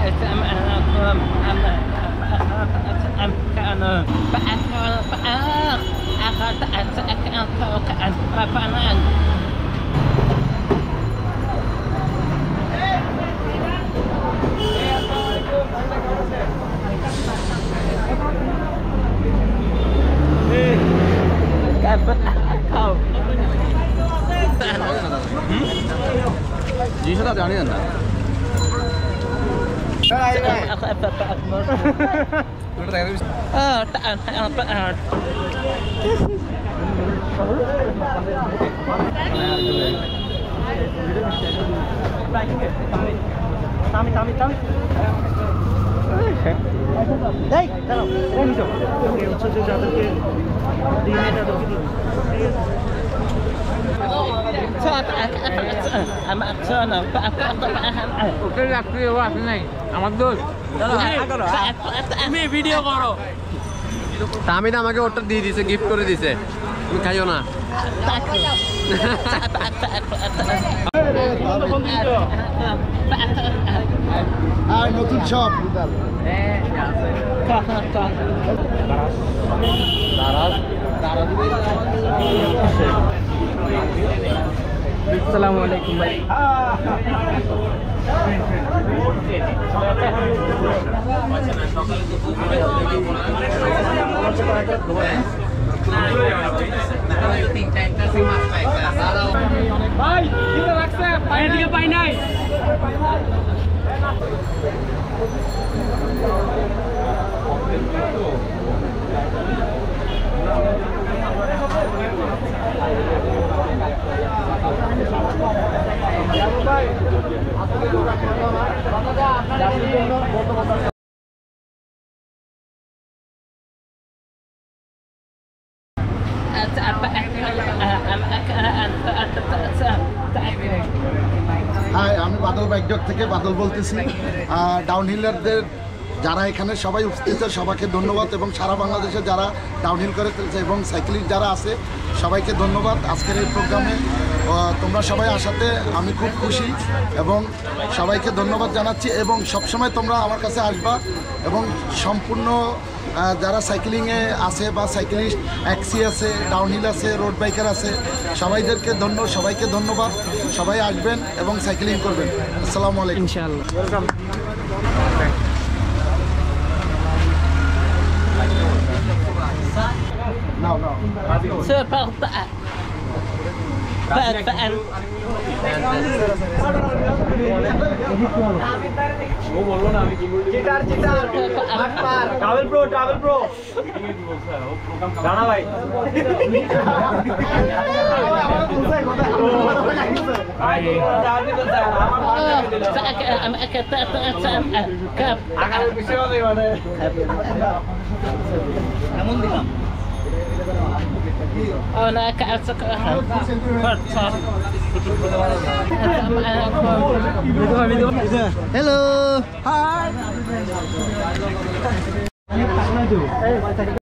জিনিসটা জানি না ওকে রাখতে আসে নাই আমার দোষ তুমি ভিডিও করো তামিদ আমাকে ওটা দিয়ে দিছে গিফট করে দিছে তুমি খাইও না নতুন সব আসসালামু আলাইকুম ভাই ভাই দিতে লাগছে পানি দিকে পাই নাই হাই আমি বাদল বাইকডক থেকে বাদল বলতেছি ডাউনহিলারদের যারা এখানে সবাই উপস্থিত সবাইকে ধন্যবাদ এবং সারা বাংলাদেশে যারা ডাউনহিল করে চলছে এবং সাইক্লিস্ট যারা আছে সবাইকে ধন্যবাদ আজকের এই প্রোগ্রামে তোমরা সবাই আসাতে আমি খুব খুশি এবং সবাইকে ধন্যবাদ জানাচ্ছি এবং সবসময় তোমরা আমার কাছে আসবা এবং সম্পূর্ণ যারা সাইক্লিংয়ে আছে বা সাইক্লিস্ট এক্সি আছে ডাউনহিল আছে রোড বাইকার আছে সবাইকে ধন্যবাদ সবাই আসবেন এবং সাইক্লিং করবেন আসসালামু আলাইকুম ইনশাআল্লাহ ওয়েলকাম ट्रैवल प्रो जाना भाई Hello. Hi.